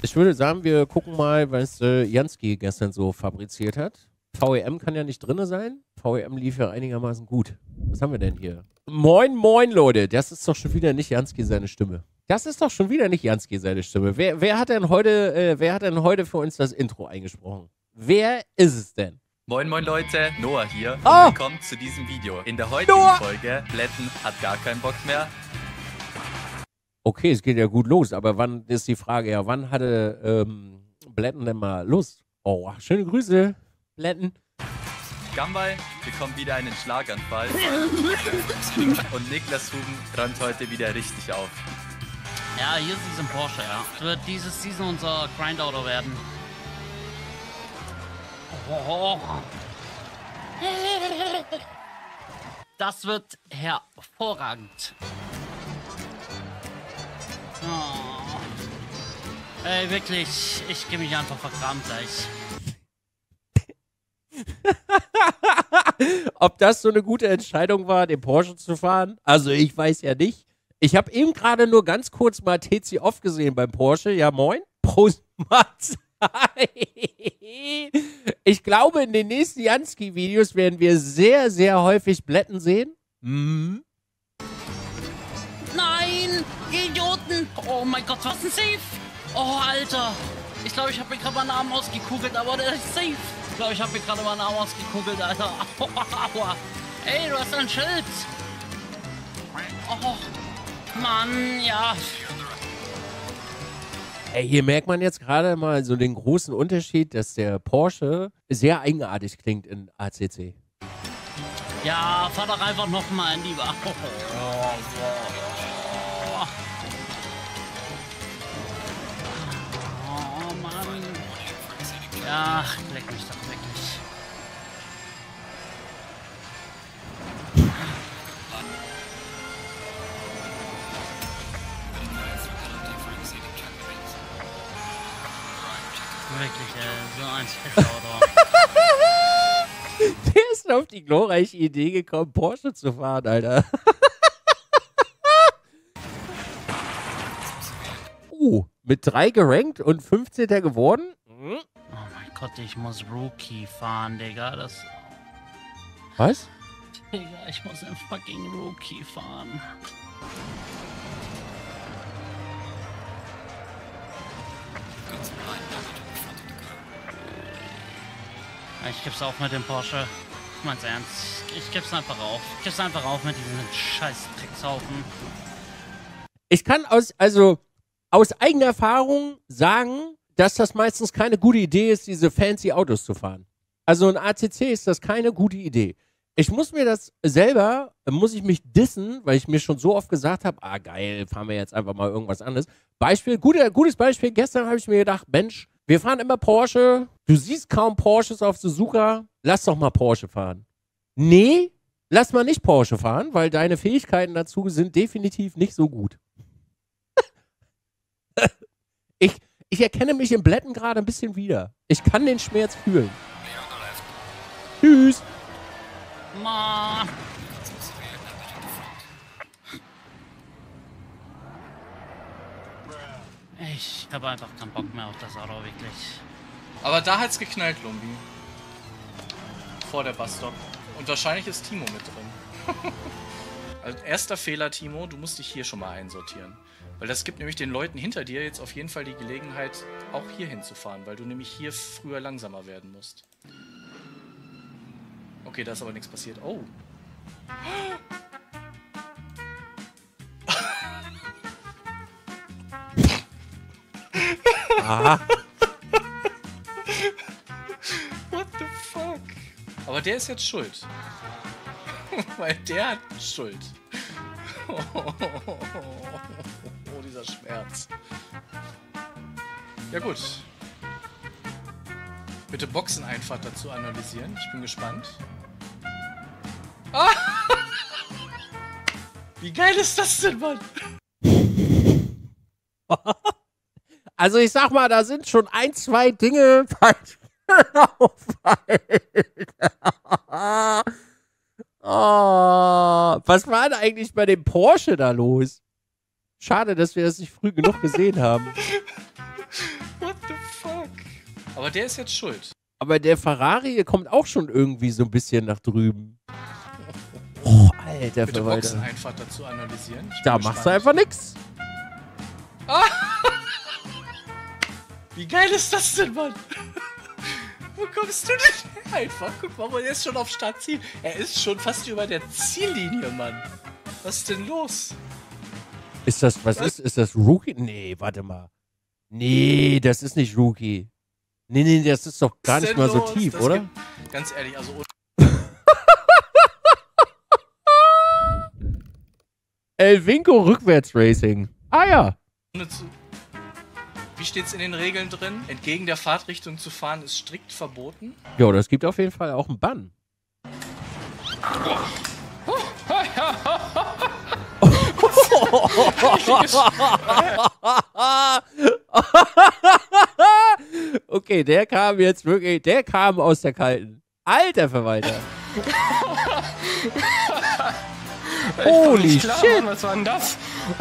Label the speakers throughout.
Speaker 1: Ich würde sagen, wir gucken mal, was Jansky gestern so fabriziert hat. VEM kann ja nicht drin sein. VEM lief ja einigermaßen gut. Was haben wir denn hier? Moin, moin, Leute. Das ist doch schon wieder nicht Jansky seine Stimme. Das ist doch schon wieder nicht Jansky seine Stimme. Wer hat denn heute für uns das Intro eingesprochen? Wer ist es denn?
Speaker 2: Moin moin Leute, Noah hier und willkommen zu diesem Video. In der heutigen Folge, Blätten hat gar keinen Bock mehr.
Speaker 1: Okay, es geht ja gut los, aber wann ist die Frage, ja, wann hatte Blätten denn mal Lust? Oh, schöne Grüße, Blätten.
Speaker 2: Gambay bekommt wieder einen Schlaganfall und Niklas Huben räumt heute wieder richtig auf.
Speaker 3: Ja, hier ist diesen Porsche, ja. Wird dieses Season unser Grind-Auto werden. Oh. Das wird hervorragend. Oh. Ey, wirklich, ich gebe mich einfach vergraben gleich.
Speaker 1: Ob das so eine gute Entscheidung war, den Porsche zu fahren? Also ich weiß ja nicht. Ich habe eben gerade nur ganz kurz mal TC Off gesehen beim Porsche. Ja, moin. Prost, Mats. Ich glaube, in den nächsten Jansky-Videos werden wir sehr, sehr häufig Blätten sehen. Mhm.
Speaker 3: Nein, ihr Idioten. Oh mein Gott, was ein Safe. Oh, Alter. Ich glaube, ich habe mir gerade meinen Arm ausgekugelt, aber der ist safe. Ich glaube, ich habe mir gerade meinen Arm ausgekugelt, Alter. Aua. Ey, du hast ein Schild. Oh, Mann, ja.
Speaker 1: Ey, hier merkt man jetzt gerade mal so den großen Unterschied, dass der Porsche sehr eigenartig klingt in ACC.
Speaker 3: Ja, fahr doch einfach nochmal in die Bar. Oh, Mann. Ja, leck mich doch wirklich. Wirklich, so ein Scheißauto.
Speaker 1: Der ist auf die glorreiche Idee gekommen, Porsche zu fahren, Alter. Mit 3 gerankt und 15. geworden?
Speaker 3: Oh mein Gott, ich muss Rookie fahren, Digga.
Speaker 1: Was?
Speaker 3: Digga, ich muss ein fucking Rookie fahren. Ich gib's auf mit dem Porsche. Ich mein's ernst. Ich gib's einfach auf. Ich gib's einfach auf mit diesen scheiß Dreckshaufen.
Speaker 1: Ich kann aus eigener Erfahrung sagen, dass das meistens keine gute Idee ist, diese fancy Autos zu fahren. Also in ACC ist das keine gute Idee. Ich muss mich dissen, weil ich mir schon so oft gesagt habe, geil, fahren wir jetzt einfach mal irgendwas anderes. Gutes Beispiel, gestern habe ich mir gedacht, Mensch, wir fahren immer Porsche, du siehst kaum Porsches auf Suzuka, lass doch mal Porsche fahren. Nee, lass mal nicht Porsche fahren, weil deine Fähigkeiten dazu sind definitiv nicht so gut. Ich erkenne mich im Blätten gerade ein bisschen wieder. Ich kann den Schmerz fühlen. Tschüss.
Speaker 3: Ma. Ich habe einfach keinen Bock mehr auf das Auto, wirklich.
Speaker 2: Aber da hat's geknallt, Lumbi. Vor der Busstop. Und wahrscheinlich ist Timo mit drin. Also erster Fehler, Timo, du musst dich hier schon mal einsortieren. Weil das gibt nämlich den Leuten hinter dir jetzt auf jeden Fall die Gelegenheit, auch hier hinzufahren, weil du nämlich hier früher langsamer werden musst. Okay, da ist aber nichts passiert. Oh.
Speaker 1: Aha.
Speaker 2: What the fuck? Aber der ist jetzt schuld. Weil der hat Schuld. Oh, dieser Schmerz. Ja gut. Bitte Boxeneinfahrt dazu analysieren. Ich bin gespannt. Ah! Wie geil ist das denn, Mann?
Speaker 1: Also ich sag mal, da sind schon 1, 2 Dinge falsch gelaufen. Oh, was war denn eigentlich bei dem Porsche da los? Schade, dass wir das nicht früh genug gesehen haben.
Speaker 2: fuck? Aber der ist jetzt schuld.
Speaker 1: Aber der Ferrari kommt auch schon irgendwie so ein bisschen nach drüben. Oh, alter
Speaker 2: Bitte
Speaker 1: Verwalter.
Speaker 2: Boxen einfach dazu analysieren. Ich bin
Speaker 1: Da
Speaker 2: gespannt.
Speaker 1: machst du einfach nix.
Speaker 2: Wie geil ist das denn, Mann? Wo kommst du denn her? Einfach, guck mal, er ist schon auf Startziel. Er ist schon fast über der Ziellinie, Mann. Was ist denn los?
Speaker 1: Ist das, ist das Rookie? Nee, warte mal. Nee, das ist nicht Rookie. Nee, das ist doch gar
Speaker 2: Was ist
Speaker 1: nicht
Speaker 2: denn
Speaker 1: mal so
Speaker 2: los?
Speaker 1: tief,
Speaker 2: Das
Speaker 1: oder?
Speaker 2: Ganz ehrlich, also
Speaker 1: El Vinco Rückwärtsracing. Ah ja.
Speaker 2: ohne zu. Wie steht's in den Regeln drin? Entgegen der Fahrtrichtung zu fahren ist strikt verboten.
Speaker 1: Jo, das gibt auf jeden Fall auch einen Bann. Okay, der kam jetzt wirklich, der kam aus der Kalten. Alter Verwalter. Holy
Speaker 4: Klar,
Speaker 1: shit.
Speaker 4: Mann, was war denn das?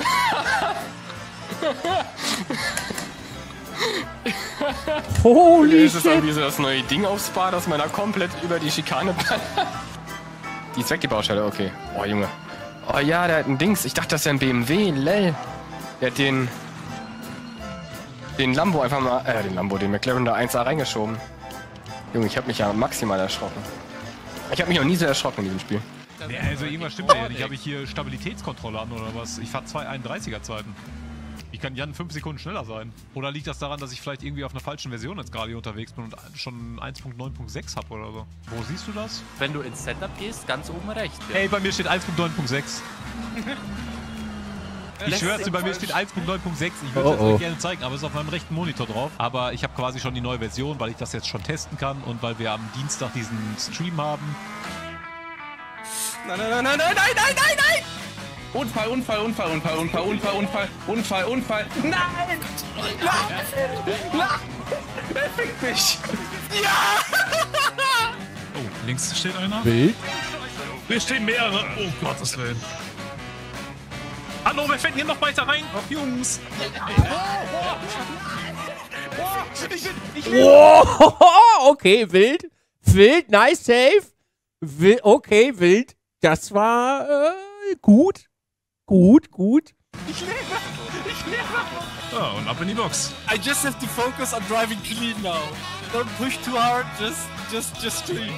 Speaker 1: Holy
Speaker 4: Ist das
Speaker 1: shit.
Speaker 4: irgendwie so das neue Ding aufs Spa, dass man da komplett über die Schikane bleibt? Die ist weg, die Baustelle, okay. Oh, Junge. Oh ja, der hat ein Dings. Ich dachte, das wäre ein BMW. Lell. Der hat den Lambo einfach mal, den McLaren da 1A reingeschoben. Junge, ich habe mich ja maximal erschrocken. Ich habe mich noch nie so erschrocken in diesem Spiel.
Speaker 5: Ja, also irgendwas stimmt ja nicht. Habe ich hier Stabilitätskontrolle an oder was? Ich fahre 2 31er Zeiten. Ich kann Jan 5 Sekunden schneller sein. Oder liegt das daran, dass ich vielleicht irgendwie auf einer falschen Version jetzt gerade hier unterwegs bin und schon 1.9.6 habe oder so? Wo siehst du das?
Speaker 3: Wenn du ins Setup gehst, ganz oben rechts. Ja.
Speaker 5: Ey, bei mir steht 1.9.6. Ich schwör's dir, bei mir steht 1.9.6. Ich würde es euch gerne zeigen, aber es ist auf meinem rechten Monitor drauf. Aber ich habe quasi schon die neue Version, weil ich das jetzt schon testen kann und weil wir am Dienstag diesen Stream haben.
Speaker 4: Nein, nein, nein, nein, nein, nein, nein, nein, nein! Unfall, Unfall, Unfall, Unfall, Unfall, Unfall, Unfall, Unfall, Unfall. Nein! Nein! Er fickt mich!
Speaker 5: Oh, links steht einer.
Speaker 1: Wild.
Speaker 5: Hier stehen mehrere. Oh Gottes Willen. Hallo, wir finden hier noch weiter rein. Oh, Jungs.
Speaker 1: Oh, okay, wild. Wild, nice save. Wild, okay, wild. Das war gut. Gut.
Speaker 5: Ja, und ab in die Box.
Speaker 6: I just have to focus on driving clean now. Don't push too hard, just clean.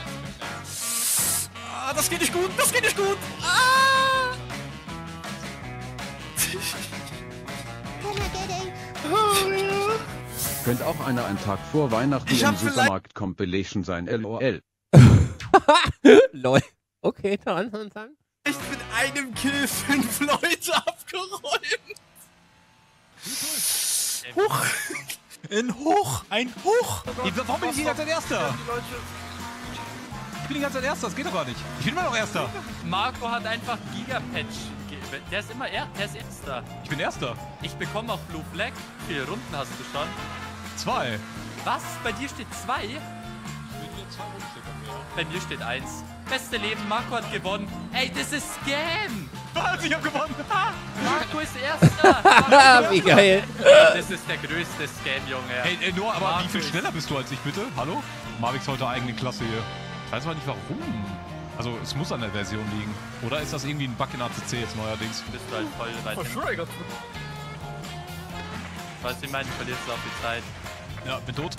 Speaker 6: Ah, das geht nicht gut, Ah!
Speaker 7: Könnte auch einer ein Tag vor Weihnachten
Speaker 6: Ich
Speaker 7: im
Speaker 6: hab vielleicht-
Speaker 7: Supermarkt Compilation sein, LOL.
Speaker 1: Lol. Okay, dann.
Speaker 6: Ich mit einem Kill 5 Leute abgeräumt. Huch. Ein Hoch.
Speaker 5: Warum bin ich die ganze Zeit Erster? Ich bin die ganze Zeit Erster, das geht doch gar nicht. Ich bin immer noch Erster.
Speaker 3: Marco hat einfach Gigapatch. Der ist immer der ist Erster.
Speaker 5: Ich bin Erster.
Speaker 3: Ich bekomme auch Blue Flag. Wie viele Runden hast du schon?
Speaker 5: 2.
Speaker 3: Was? Bei dir steht 2? Bei mir steht 1. Beste Leben, Marco hat gewonnen. Ey, das ist Scam!
Speaker 5: Was? Ich hab gewonnen.
Speaker 3: Marco ist Erster!
Speaker 1: Wie geil.
Speaker 3: Das ist der größte Scam, Junge.
Speaker 5: Hey, Noah, aber
Speaker 3: Marco
Speaker 5: wie viel
Speaker 3: ist-
Speaker 5: schneller bist du als ich, bitte? Hallo? Mavic heute eigene Klasse hier. Ich weiß aber nicht warum. Also, es muss an der Version liegen. Oder ist das irgendwie ein Bug in ACC jetzt neuerdings?
Speaker 3: Bist du halt voll weit hin. Weißt du, ich meine, du verlierst auch die Zeit.
Speaker 5: Ja, bin tot.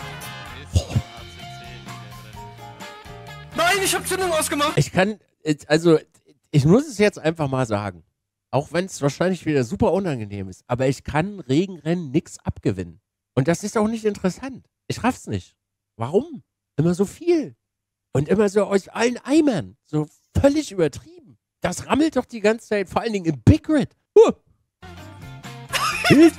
Speaker 6: Nein, ich hab Zündung ausgemacht.
Speaker 1: Ich muss es jetzt einfach mal sagen. Auch wenn es wahrscheinlich wieder super unangenehm ist. Aber ich kann Regenrennen nix abgewinnen. Und das ist auch nicht interessant. Ich raff's nicht. Warum? Immer so viel. Und immer so aus allen Eimern. So völlig übertrieben. Das rammelt doch die ganze Zeit, vor allen Dingen im Big Red. Wild.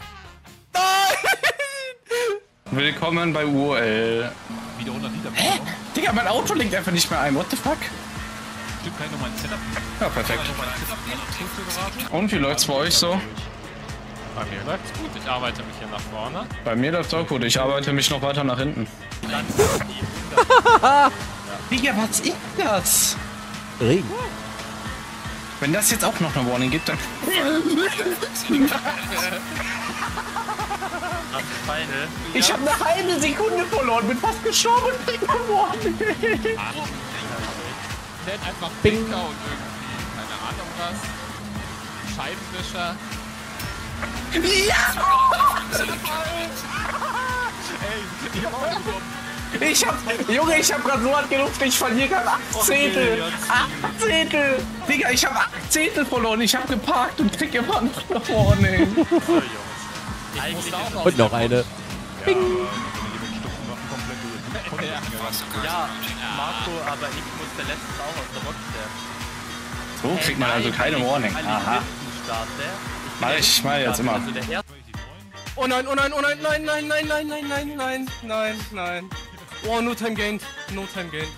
Speaker 4: Willkommen bei UOL.
Speaker 5: Wieder 100 Liter.
Speaker 4: Digga, mein Auto linkt einfach nicht mehr ein. What the fuck?
Speaker 5: Stimmt, kann ich noch mein Setup?
Speaker 4: Ja, perfekt.
Speaker 5: Noch mein Setup gehen?
Speaker 4: Und wie läuft's bei euch so?
Speaker 8: Bei mir läuft's gut, ich arbeite mich hier nach vorne.
Speaker 4: Bei mir läuft's auch gut. Ich arbeite mich noch weiter nach hinten. Digga, was ist das?
Speaker 1: Regen.
Speaker 4: Wenn das jetzt auch noch eine Warning gibt, dann...
Speaker 8: Feinde.
Speaker 4: Ich habe eine halbe Sekunde verloren, bin fast gestorben und bin geworden.
Speaker 8: Nennt einfach Blinker und irgendwie, keine Ahnung was. Scheibenwischer.
Speaker 4: Ja! Junge, ich hab grad so hart geluft, ich verliere gerade 8 Zehntel. 8 Zehntel. Digga, ich hab 8 Zehntel verloren. Ich hab geparkt und krieg immer noch nach vorne.
Speaker 1: Und noch eine. Bing.
Speaker 8: Ja, Marco, aber ich musste letztens auch aus der Box sterben.
Speaker 4: So kriegt man also keine Warning. Aha. Mach ich jetzt immer.
Speaker 6: Oh nein, oh nein, oh nein, nein, nein, nein, nein, nein, nein, nein, nein, nein. Oh, no time gained. No time gained.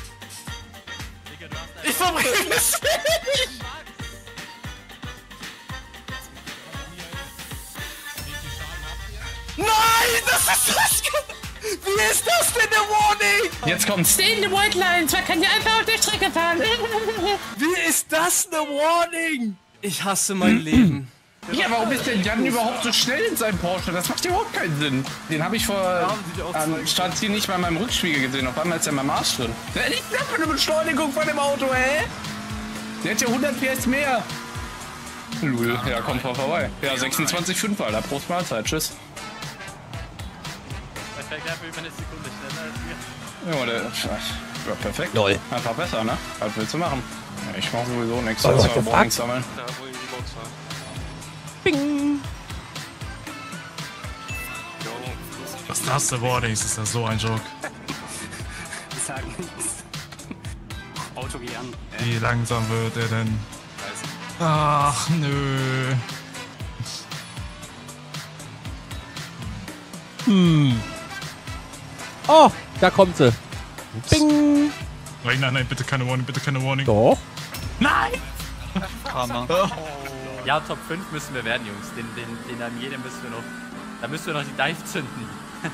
Speaker 6: Ich verbringe es nicht! Nein, das ist das! Wie ist das denn eine Warning?
Speaker 4: Jetzt kommt's.
Speaker 3: Stay in the white lines, man kann ja einfach auf der Strecke fahren.
Speaker 6: Wie ist das eine Warning? Ich hasse mein Leben.
Speaker 4: Ja, warum ist denn Jan überhaupt so schnell in seinem Porsche? Das macht überhaupt keinen Sinn. Den habe ich vor Startziel nicht bei meinem Rückspiegel gesehen. Auf einmal ist er beim Arsch drin. Der liegt nicht für eine Beschleunigung von dem Auto, hä? Der hat ja 100 PS mehr. Lul, ja, komm vorbei. Ja, 26,5, Alter. Prost Mahlzeit, tschüss.
Speaker 8: Ich wäre über eine Sekunde schneller als wir.
Speaker 4: Ja, der ja, perfekt.
Speaker 1: Lol.
Speaker 4: Einfach besser, ne? Was willst du machen? Ja, ich mach sowieso nichts.
Speaker 1: Oh,
Speaker 4: Außer
Speaker 1: what the fuck?
Speaker 4: Warnings sammeln.
Speaker 8: Da, wo die Box war.
Speaker 1: Bing.
Speaker 6: Was ist das, der Warnings? Ist das so ein Joke?
Speaker 9: Sag nichts. Auto geh an.
Speaker 6: Wie langsam wird er denn? Ach, nö.
Speaker 1: Oh, da kommt sie. Bing.
Speaker 6: Nein, nein, nein, bitte keine Warning, bitte keine Warning.
Speaker 1: Doch.
Speaker 6: Nein!
Speaker 8: Karma. Ja, Top 5 müssen wir werden, Jungs. Den an jedem müssen wir noch. Da müssen wir noch die Dive zünden.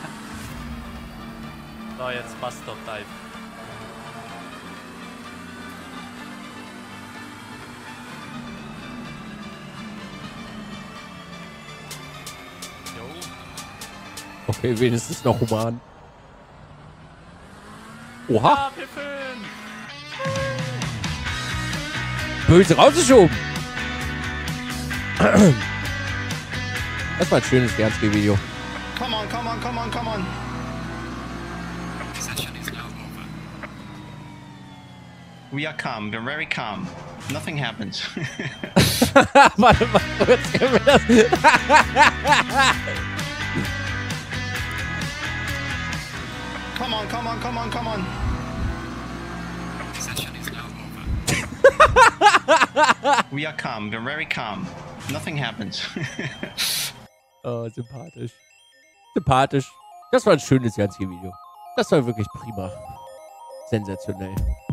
Speaker 8: So, jetzt passt Top Dive.
Speaker 1: Okay, wenigstens noch human. Oha.
Speaker 8: Ah, Pippin!
Speaker 1: Böse rausgeschoben. Das war ein schönes Gernski-Video.
Speaker 9: Come on, come on, come on, come on. We are calm, we're very calm. Nothing happens.
Speaker 1: Warte mal kurz, können wir das?
Speaker 9: Come on, come on, come on, come on. We are calm, we're very calm. Nothing happens.
Speaker 1: Oh, sympathisch. Sympathisch. Das war ein schönes Gernski-Video. Das war wirklich prima. Sensationell.